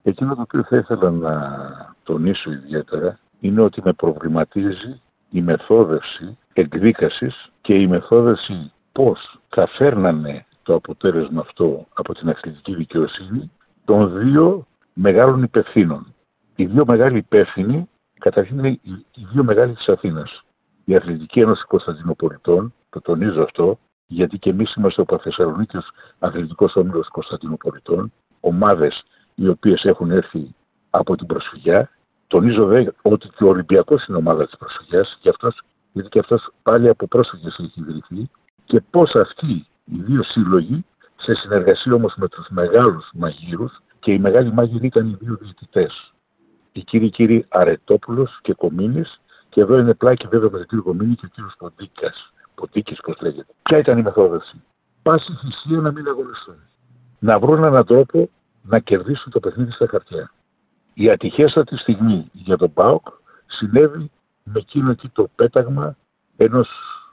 Εκείνο το οποίο θα ήθελα να τονίσω ιδιαίτερα είναι ότι με προβληματίζει η μεθόδευση εκδίκασης και η μεθόδευση πώς θα φέρνανε το αποτέλεσμα αυτό από την αθλητική δικαιοσύνη των δύο μεγάλων υπευθύνων. Οι δύο μεγάλοι υπεύθυνοι, καταρχήν είναι οι δύο μεγάλοι της Αθήνας. Η Αθλητική Ένωση Κωνσταντινοπολιτών, το τονίζω αυτό, γιατί και εμείς είμαστε ο Παθεσσαλονίκης Αθλητικός Όμιλος Κωνσταντινοπολιτών, ομάδες οι οποίες έχουν έρθει από την προσφυγιά. Τονίζω δε ότι και ο Ολυμπιακός είναι ομάδα της προσφυγιάς, γιατί και αυτός πάλι από πρόσφυγες έχει ιδρυθεί, και πώς αυτοί οι δύο σύλλογοι, σε συνεργασία όμως με τους μεγάλους μαγείρους, και οι μεγάλοι μάγειροι ήταν οι δύο διαιτητές, οι κύριοι Αρετόπουλος και Κομίνης, και εδώ είναι πλάκι βέβαια με τον κύριο Κομίνη και ο κύριος Ποντίκης, πώς λέγεται. Ποια ήταν η μεθόδευση? Πάση θυσία να μην αγωνιστούν. Να βρουν έναν τρόπο να κερδίσουν το παιχνίδι στα χαρτιά. Η ατυχέστατη στιγμή για τον ΠΑΟΚ συνέβη με εκείνο εκεί το πέταγμα ενός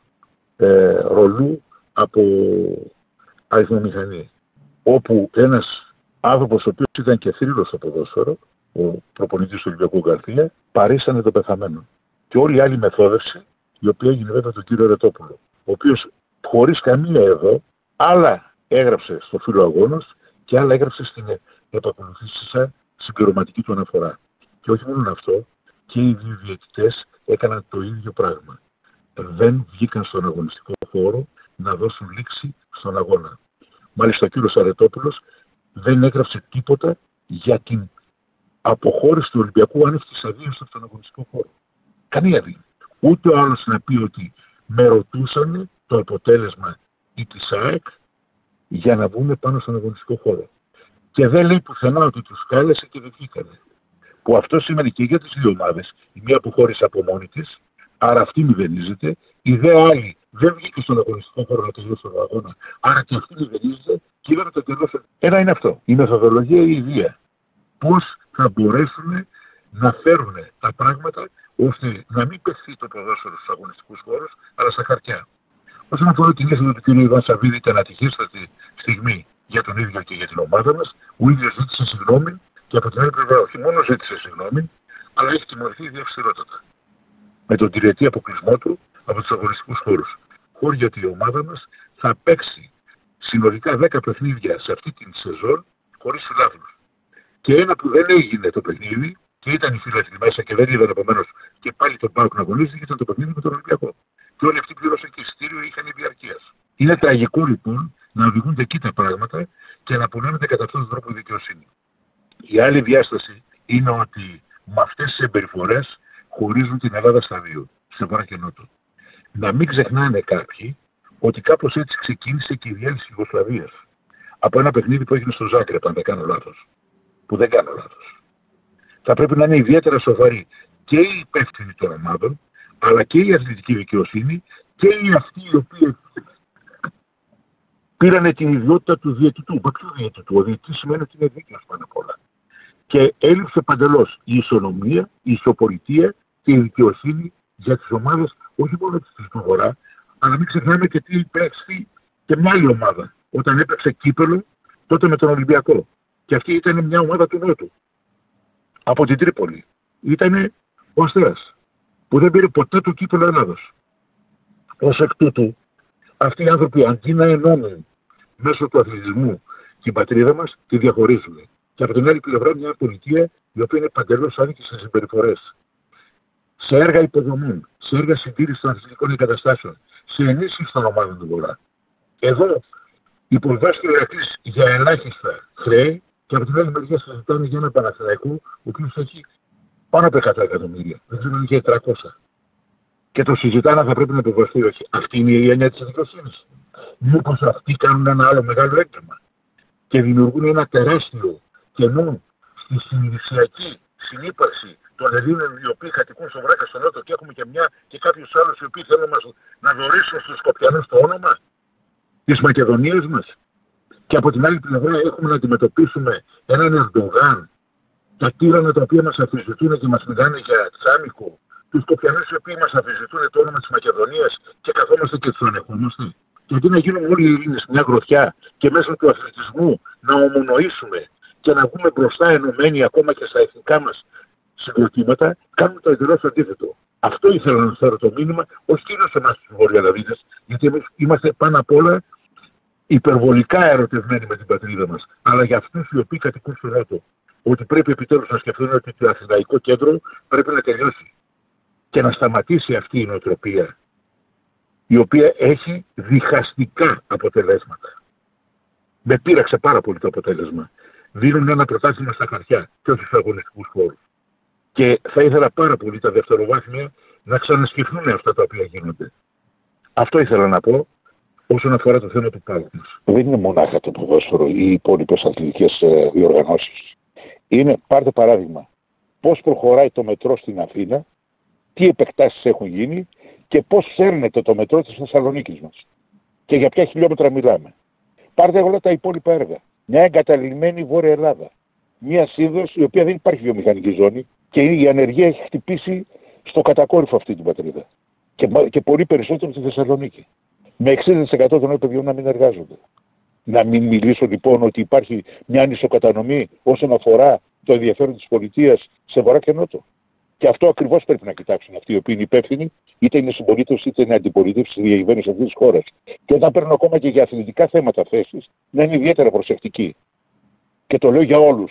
ρολού από αριθμομηχανή, όπου ένας άνθρωπος ο οποίος ήταν και θρύλος στο ποδόσφαιρο, ο προπονητής του Ολυμπιακού Γκαρθία, παρήσανε το πεθαμένο. Και όλη η άλλη μεθόδευση, η οποία έγινε βέβαια τον κύριο Ρετόπουλο, ο οποίος χωρίς καμία εδώ, άλλα έγραψε στο φύλλο αγώνος και άλλα έγραψε στην επακολουθήσια συμπληρωματική του αναφορά. Και όχι μόνο αυτό, και οι δύο διαιτητές έκαναν το ίδιο πράγμα. Δεν βγήκαν στον αγωνιστικό χώρο να δώσουν λήξη στον αγώνα. Μάλιστα ο κύριος Αρετόπουλος δεν έγραψε τίποτα για την αποχώρηση του Ολυμπιακού άνευ της αδείας στον αγωνιστικό χώρο. Καμία δύναμη. Ούτε ο άλλος να πει ότι με ρωτούσαν το αποτέλεσμα ή της ΑΕΚ για να βγουν πάνω στον αγωνιστικό χώρο. Και δεν λέει πουθενά ότι τους κάλεσε και δεν βγήκανε. Που αυτό σημαίνει και για τις δύο ομάδες. Η μία αποχώρησε από μόνη της, άρα αυτή μηδενίζεται. Η δε άλλη δεν βγήκε στον αγωνιστικό χώρο να τελειώσει τον αγώνα, άρα και αυτή μηδενίζεται και δεν το τελειώσει. Ένα είναι αυτό. Η μεθοδολογία ή η ιδέα. Πώς θα μπορέσουν να φέρουν τα πράγματα ώστε να μην πεθεί το ποδόσφαιρο στους αγωνιστικούς χώρους, αλλά στα χαρτιά. Όσον αφορά την είσοδο του κ. Ιβάν Σαββίδη, ήταν ατυχέστατη στιγμή για τον ίδιο και για την ομάδα μας. Ο ίδιος ζήτησε συγγνώμη και από την άλλη πλευρά όχι μόνο ζήτησε συγγνώμη, αλλά έχει τιμωρηθεί διαυστηρότατα. Με τον τριετή αποκλεισμό του από τους αγωνιστικούς χώρους. Χώρια ότι η ομάδα μας θα παίξει συνολικά 10 παιχνίδια σε αυτή την σεζόν χωρίς φιλάθλους. Και ένα που δεν έγινε το παιχνίδι, και ήταν οι φίλαθλοι μέσα και δεν είδαν επομένως και πάλι τον ΠΑΟΚ να αγωνίζεται, ήταν το παιχνίδι με τον Ολυμπιακό. Και όλοι αυτοί πλήρωσαν και εισιτήριο είχαν διαρκείας. Είναι τραγικό λοιπόν να οδηγούνται εκεί τα πράγματα και να πονέμεται κατά αυτόν τον τρόπο η δικαιοσύνη. Η άλλη διάσταση είναι ότι με αυτές τις συμπεριφορές χωρίζουν την Ελλάδα στα δύο, σε βορρά και νότο. Να μην ξεχνάνε κάποιοι ότι κάπως έτσι ξεκίνησε και η διέλυση της Ιουγκοσλαβίας. Από ένα παιχνίδι που έγινε στο Ζάγκρεπ, αν δεν κάνω λάθος. Που δεν κάνω λάθος. Θα πρέπει να είναι ιδιαίτερα σοβαροί και οι υπεύθυνοι των ομάδων, αλλά και η αθλητική δικαιοσύνη και οι αυτοί οι οποίοι πήρανε την ιδιότητα του διαιτητού. Μα ποιο διαιτητού? Ο διαιτητής σημαίνει ότι είναι δίκαιος πάνω απ' όλα. Και έλειψε παντελώς η ισονομία, η ισοπολιτεία και η δικαιοσύνη για τις ομάδες, όχι μόνο της του Βορρά, αλλά μην ξεχνάμε και τι υπέστη και μια άλλη ομάδα. Όταν έπαιξε κύπελο, τότε με τον Ολυμπιακό. Και αυτή ήταν μια ομάδα του Νότου. Από την Τρίπολη. Ήτανε ο Αστέρας, που δεν πήρε ποτέ το κύπελο Ελλάδος. Ως εκ τούτου, αυτοί οι άνθρωποι αντί να ενώνουν μέσω του αθλητισμού την πατρίδα μας, τη διαχωρίζουν. Και από την άλλη πλευρά μια πολιτεία η οποία είναι παντελώς άδικη στις συμπεριφορές. Σε έργα υποδομών, σε έργα συντήρησης των αθλητικών εγκαταστάσεων, σε ενίσχυση των ομάδων του Βορρά. Εδώ υποβάσκει ο Ηρακλής για ελάχιστα χρέη και από την άλλη μεριά συζητάνε για ένα Παναθηναϊκό, ο οποίος έχει πάνω από 100 εκατομμύρια. Δεν ξέρω αν είχε 300. Και το συζητάνε αν θα πρέπει να υποβαστεί όχι. Αυτή είναι η έννοια της δικαιοσύνης. Μήπως αυτοί κάνουν ένα άλλο μεγάλο έγκλημα και δημιουργούν ένα τεράστιο κενό στη συνειδησιακή συνύπαρξη των Ελλήνων οι οποίοι κατοικούν στο Βράχα στο Νότο και έχουμε και κάποιους άλλους οι οποίοι θέλουν να δωρήσουν στους Σκοπιανούς το όνομα της Μακεδονίας μας. Και από την άλλη πλευρά έχουμε να αντιμετωπίσουμε έναν Ερντογάν, τα τύρανα τα οποία μας αφισβητούν και μας μιλάνε για τσάμικο, τους Σκοπιανούς οι οποίοι μας αφισβητούν το όνομα της Μακεδονίας και καθόμαστε και τους ανεχόμαστε. Και αντί να γίνουμε όλοι οι Έλληνες μια γροθιά και μέσω του αθλητισμού να ομονοήσουμε και να βγούμε μπροστά ενωμένοι ακόμα και στα εθνικά μας συγκροτήματα, κάνουμε το εντελώς αντίθετο. Αυτό ήθελα να φέρω το μήνυμα, όχι κυρίως σε εμάς τους Βορειαδαβίδες, γιατί εμείς είμαστε πάνω απ' όλα υπερβολικά ερωτευμένοι με την πατρίδα μας. Αλλά για αυτούς οι οποίοι κατοικούν στο Νότο, ότι πρέπει επιτέλους να σκεφτούν ότι το Αθηναϊκό κέντρο πρέπει να τελειώσει και να σταματήσει αυτή η νοοτροπία, η οποία έχει διχαστικά αποτελέσματα. Με πείραξε πάρα πολύ το αποτέλεσμα. Δίνουν ένα πρωτάθλημα στα χαρτιά και όχι στους αγωνιστικούς χώρους. Και θα ήθελα πάρα πολύ τα δευτεροβάθμια να ξανασκεφτούν αυτά τα οποία γίνονται. Αυτό ήθελα να πω όσον αφορά το θέμα του ΠΑΟΚ μας. Δεν είναι μονάχα το ποδόσφαιρο ή οι υπόλοιπες αθλητικές διοργανώσεις. Πάρτε παράδειγμα, πώς προχωράει το μετρό στην Αθήνα, τι επεκτάσεις έχουν γίνει και πώς φέρνεται το μετρό της Θεσσαλονίκης μας. Και για ποια χιλιόμετρα μιλάμε. Πάρτε όλα τα υπόλοιπα έργα. Μια εγκαταλειμμένη Βόρεια Ελλάδα. Μια σύνδεση η οποία δεν υπάρχει βιομηχανική ζώνη και η ανεργία έχει χτυπήσει στο κατακόρυφο αυτή την πατρίδα. Και πολύ περισσότερο στη Θεσσαλονίκη. Με 60% των νέων παιδιών να μην εργάζονται. Να μην μιλήσω λοιπόν ότι υπάρχει μια ανισοκατανομή όσον αφορά το ενδιαφέρον της πολιτείας σε βορρά και νότο. Και αυτό ακριβώς πρέπει να κοιτάξουν αυτοί οι οποίοι είναι υπεύθυνοι, είτε είναι συμπολίτευση είτε είναι αντιπολίτευση στη διακυβέρνηση αυτής της χώρας. Και όταν παίρνουν ακόμα και για αθλητικά θέματα θέσεις, να είναι ιδιαίτερα προσεκτικοί. Και το λέω για όλους.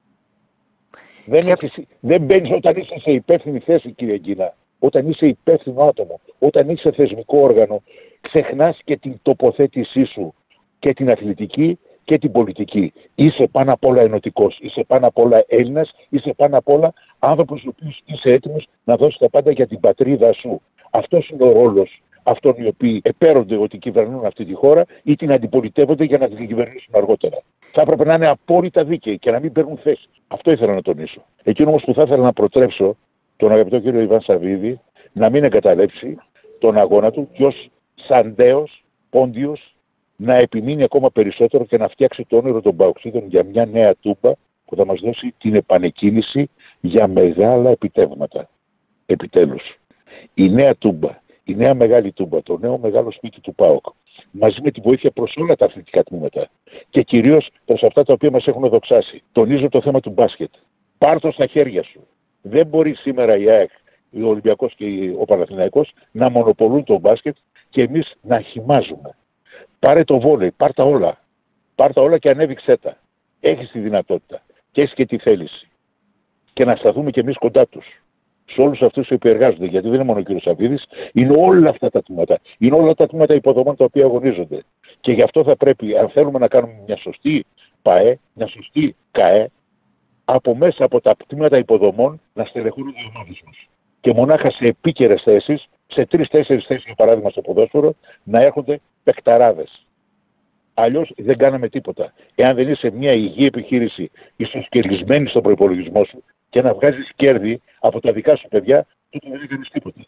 Δεν μπαίνεις όταν είσαι σε υπεύθυνη θέση, κύριε Γκίνα. Όταν είσαι υπεύθυνο άτομο, όταν είσαι θεσμικό όργανο, ξεχνάς και την τοποθέτησή σου και την αθλητική και την πολιτική. Είσαι πάνω απ' όλα ενωτικός, είσαι πάνω απ' όλα Έλληνας, είσαι πάνω απ' όλα άνθρωπος ο οποίος είσαι έτοιμος να δώσεις τα πάντα για την πατρίδα σου. Αυτός είναι ο ρόλος αυτών οι οποίοι επέρονται ότι κυβερνούν αυτή τη χώρα ή την αντιπολιτεύονται για να την κυβερνήσουν αργότερα. Θα έπρεπε να είναι απόλυτα δίκαιοι και να μην παίρνουν θέση. Αυτό ήθελα να τονίσω. Εκείνο όμως που θα ήθελα να προτρέψω τον αγαπητό κύριο Ιβάν Σαββίδη να μην εγκαταλείψει τον αγώνα του και ως Σαντέος, Πόντιος, να επιμείνει ακόμα περισσότερο και να φτιάξει το όνειρο των Παοξίδων για μια νέα Τούμπα που θα μας δώσει την επανεκκίνηση για μεγάλα επιτεύγματα. Επιτέλους, η νέα Τούμπα, η νέα μεγάλη Τούμπα, το νέο μεγάλο σπίτι του ΠΑΟΚ, μαζί με τη βοήθεια προς όλα τα αθλητικά τμήματα και κυρίως προς αυτά τα οποία μας έχουν δοξάσει. Τονίζω το θέμα του μπάσκετ. Πάρ' το στα χέρια σου. Δεν μπορεί σήμερα η ΑΕΚ, ο Ολυμπιακός και ο Παναθηναϊκός να μονοπολούν το μπάσκετ και εμείς να χυμάζουμε. Πάρε το βόλεϊ, πάρ' τα όλα. Πάρ' τα όλα και ανέβηξέ τα. Έχεις τη δυνατότητα και έχεις και τη θέληση. Και να σταθούμε κι εμείς κοντά τους. Σε όλους αυτούς οι οποίοι εργάζονται. Γιατί δεν είναι μόνο ο κ. Σαββίδης, είναι όλα αυτά τα τμήματα. Είναι όλα τα τμήματα υποδομών τα οποία αγωνίζονται. Και γι' αυτό θα πρέπει, αν θέλουμε να κάνουμε μια σωστή ΠΑΕ, μια σωστή ΚΑΕ, από μέσα από τα τμήματα υποδομών να στελεχώνονται οι ομάδες μας. Και μονάχα σε επίκαιρες θέσεις, σε 3-4 θέσεις για παράδειγμα στο ποδόσφαιρο, να έρχονται παικταράδες. Αλλιώς δεν κάναμε τίποτα. Εάν δεν είσαι μια υγιή επιχείρηση, ισοσκελισμένη στον προϋπολογισμό σου και να βγάζεις κέρδη από τα δικά σου παιδιά, τότε δεν έκανες τίποτα.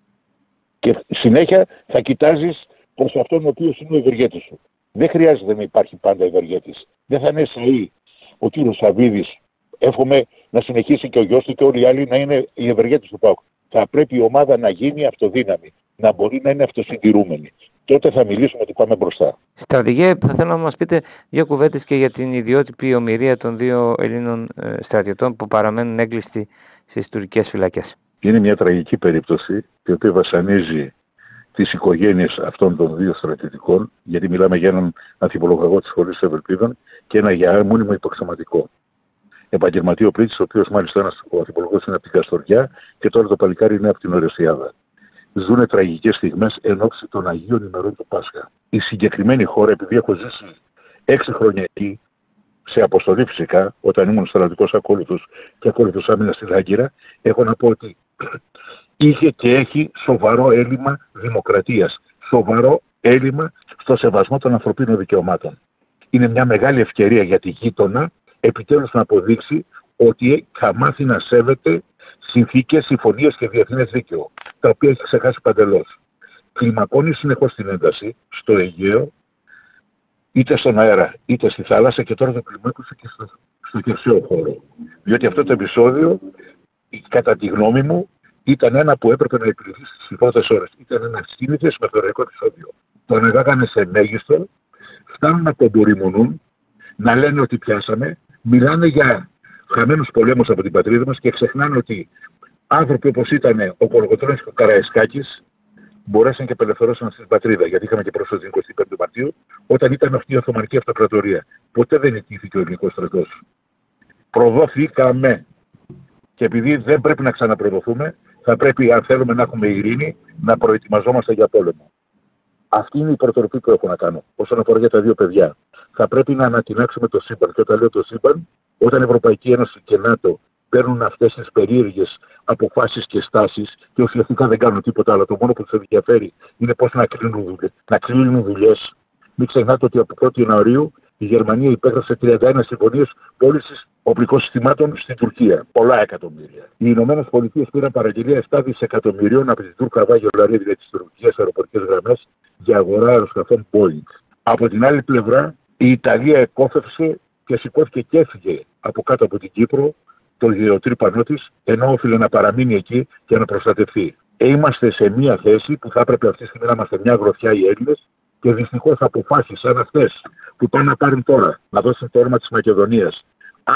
Και συνέχεια θα κοιτάζεις προς αυτόν ο οποίος είναι ο ευεργέτης σου. Δεν χρειάζεται να υπάρχει πάντα ευεργέτης. Δεν θα είναι σαΐ ο κύριος Σαββίδης. Εύχομαι να συνεχίσει και ο γιος του και όλοι οι άλλοι να είναι οι ευεργέτες του ΠΑΟΚ. Θα πρέπει η ομάδα να γίνει αυτοδύναμη, να μπορεί να είναι αυτοσυντηρούμενη. Τότε θα μιλήσουμε ότι πάμε μπροστά. Στρατηγέ, θα θέλω να μας πείτε δύο κουβέντες και για την ιδιότυπη ομηρία των δύο Ελλήνων στρατιωτών που παραμένουν έγκλειστοι στις τουρκικές φυλακές. Είναι μια τραγική περίπτωση η οποία βασανίζει τις οικογένειες αυτών των δύο στρατιωτικών, γιατί μιλάμε για έναν ανθιπολογαγό της σχολής Ευελπίδων και ένα για μόνιμο υποξωματικό. Επαγγελματίο πρίτσης, ο οποίος μάλιστα ένας ο ανθιπολογός είναι από την Καστοριά και τώρα το παλικάρι είναι από την Ορεσιάδα. Ζούνε τραγικές στιγμές εν ώψη των Αγίων ημερών του Πάσχα. Η συγκεκριμένη χώρα, επειδή έχω ζήσει 6 χρόνια εκεί, σε αποστολή φυσικά, όταν ήμουν στρατιωτικός ακόλουθος και ακόλουθος άμυνα στη Λάγκυρα, έχω να πω ότι είχε και έχει σοβαρό έλλειμμα δημοκρατίας. Σοβαρό έλλειμμα στο σεβασμό των ανθρωπίνων δικαιωμάτων. Είναι μια μεγάλη ευκαιρία για τη γείτονα επιτέλους να αποδείξει ότι θα μάθει να σέβεται συνθήκες, συμφωνίες και διεθνές δίκαιο, τα οποία έχει ξεχάσει παντελώς. Κλιμακώνει συνεχώς την ένταση στο Αιγαίο, είτε στον αέρα είτε στη θάλασσα και τώρα το κλιμάκωσε και στο χερσαίο χώρο. Διότι αυτό το επεισόδιο, κατά τη γνώμη μου, ήταν ένα που έπρεπε να επιληθεί στις πρώτες ώρες. Ήταν ένα σύνηθες μεθοριακό επεισόδιο. Το ανεβάγανε σε μέγιστο, φτάνουν να κομπορημονούν, να λένε ότι πιάσαμε, Μιλάνε για χαμένους πολέμους από την πατρίδα μας και ξεχνάνε ότι άνθρωποι όπως ήταν ο Κολοκοτρώνης και ο Καραϊσκάκης μπορέσαν και απελευθερώσαν αυτή την πατρίδα. Γιατί είχαμε και πρόσφατα την 25η Μαρτίου, όταν ήταν αυτή η Οθωμανική Αυτοκρατορία. Ποτέ δεν ετήθηκε ο ελληνικός στρατός. Προδοθήκαμε. Και επειδή δεν πρέπει να ξαναπροδοθούμε, θα πρέπει, αν θέλουμε να έχουμε ειρήνη, να προετοιμαζόμαστε για πόλεμο. Αυτή είναι η προτροπή που έχω να κάνω όσον αφορά για τα δύο παιδιά. Θα πρέπει να ανατινάξουμε το σύμπαν. Και όταν λέω το σύμπαν, όταν η Ευρωπαϊκή Ένωση και ΝΑΤΟ παίρνουν αυτές τις περίεργες αποφάσεις και στάσεις και ουσιαστικά δεν κάνουν τίποτα άλλο. Το μόνο που τους ενδιαφέρει είναι πώς να κλείνουν δουλειές. Μην ξεχνάτε ότι από 1η Ιανουαρίου η Γερμανία υπέγραψε 31 συμφωνίες πώλησης οπλικών συστημάτων στην Τουρκία. Πολλά εκατομμύρια. Οι Ηνωμένες Πολιτείες πήραν παραγγελία 7 δισεκατομμυρίων από την Τούρκα Βάγιο Λαρία, δηλαδή τις τουρκικές αεροπορικές γραμμές, για αγορά αεροσκαφών Boeing. Από την άλλη πλευρά, η Ιταλία εκόφευσε και σηκώθηκε και έφυγε από κάτω από την Κύπρο το γεωτρύπανό της, ενώ όφιλε να παραμείνει εκεί και να προστατευτεί. Είμαστε σε μια θέση που θα έπρεπε αυτή τη στιγμή να είμαστε μια γροθιά οι Έλληνες και δυστυχώς αποφάσεις σαν αυτές που πάνε να πάρουν τώρα, να δώσουν το όνομα της Μακεδονίας,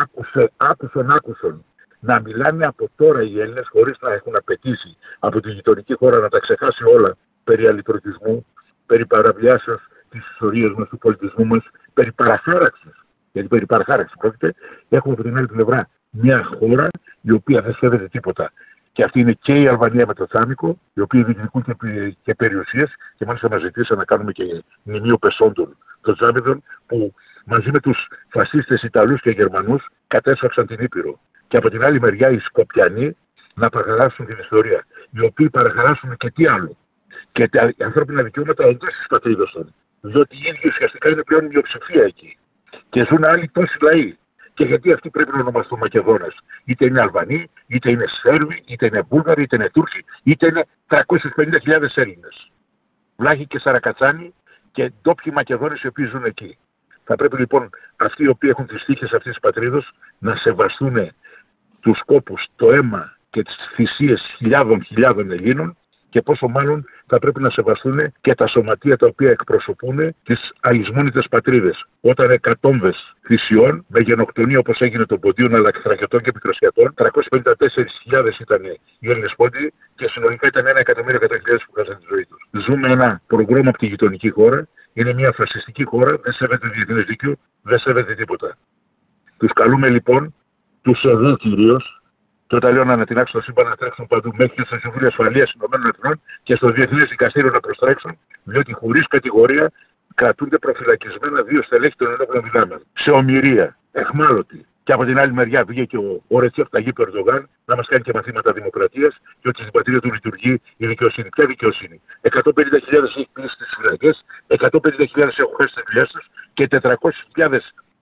άκουσαν να μιλάνε από τώρα οι Έλληνες χωρίς να έχουν απαιτήσει από τη γειτονική χώρα να τα ξεχάσει όλα περί αλυτρωτισμού, περί παραβιάσεως της ιστορίας μας, του πολιτισμού μας, περί παραχάραξης. Γιατί περί παραχάραξης πρόκειται, έχουμε από την άλλη πλευρά μια χώρα η οποία δεν σέβεται τίποτα. Και αυτή είναι και η Αλβανία με το Τσάμικο, οι οποίοι διεκδικούν και περιουσίες, και μάλιστα μας ζητήσαν να κάνουμε και μνημείο πεσόντων των Τσάμιδων, που μαζί με τους φασίστες Ιταλούς και Γερμανούς κατέσφαξαν την Ήπειρο. Και από την άλλη μεριά οι Σκοπιανοί να παραχαράσουν την ιστορία, οι οποίοι παραχαράσουν και τι άλλο. Και τα ανθρώπινα δικαιώματα εντός της πατρίδας των. Διότι οι ίδιοι ουσιαστικά είναι πλέον μειοψηφία εκεί. Και ζουν άλλοι τόσοι λαοί. Και γιατί αυτοί πρέπει να ονομαστούν Μακεδόνες. Είτε είναι Αλβανοί, είτε είναι Σέρβοι, είτε είναι Βούλγαροι, είτε είναι Τούρκοι, είτε είναι 350.000 Έλληνες. Βλάχοι και Σαρακατσάνοι και ντόπιοι Μακεδόνες οι οποίοι ζουν εκεί. Θα πρέπει λοιπόν αυτοί οι οποίοι έχουν τις τύχες αυτής της πατρίδος να σεβαστούν τους κόπους, το αίμα και τις θυσίες χιλιάδων Ελλήνων, και πόσο μάλλον θα πρέπει να σεβαστούν και τα σωματεία τα οποία εκπροσωπούν τις αλυσμόνητες πατρίδες. Όταν εκατόμβες θυσιών με γενοκτονία όπως έγινε των Ποντίων αλλά και Θρακιωτών και Πικροσιατών, 354.000 ήταν οι Έλληνες Πόντιοι και συνολικά ήταν 1.100.000 που χάσαν τη ζωή τους. Ζούμε ένα προγράμμα από τη γειτονική χώρα, είναι μια φασιστική χώρα, δεν σέβεται διεθνές δίκαιο, δεν σέβεται τίποτα. Τους καλούμε λοιπόν, τους εδώ κυρίως, και όταν λέω να ανατινάξουν το σύμπαν, να τρέξουν παντού μέχρι και στο Συμβούλιο Ασφαλείας Ηνωμένων Εθνών και στο Διεθνές Δικαστήριο να προστρέξουν, διότι χωρίς κατηγορία κρατούνται προφυλακισμένα 2 στελέχη των ενόπλων δυνάμεων. Σε ομηρία, εχμάλωτοι. Και από την άλλη μεριά πήγε και ο Ρετσέπ Ταγίπ Ερντογάν να μας κάνει και μαθήματα δημοκρατίας και ότι στην πατρίδα του λειτουργεί η δικαιοσύνη. Ποια δικαιοσύνη? 150.000 έχει κλείσει στις φυλακές, 150.000 έχουν χάσει τις δουλειές τους και 400.000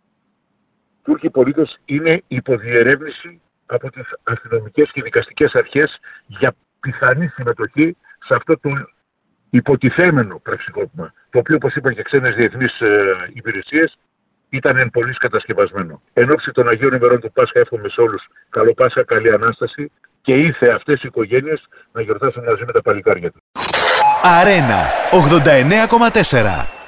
Τούρκοι πολίτες είναι υποδιερεύνηση από τις αστυνομικές και δικαστικές αρχές για πιθανή συμμετοχή σε αυτό το υποτιθέμενο πραξικόπημα, το οποίο, όπως είπαν και ξένες διεθνείς υπηρεσίες, ήταν εν πολλοίς κατασκευασμένο. Εν ώψη των Αγίων ημερών του Πάσχα εύχομαι σε όλους καλό Πάσχα, καλή Ανάσταση και ήθε αυτές οι οικογένειες να γιορτάσουν μαζί με τα παλικάρια τους. Αρένα 89,4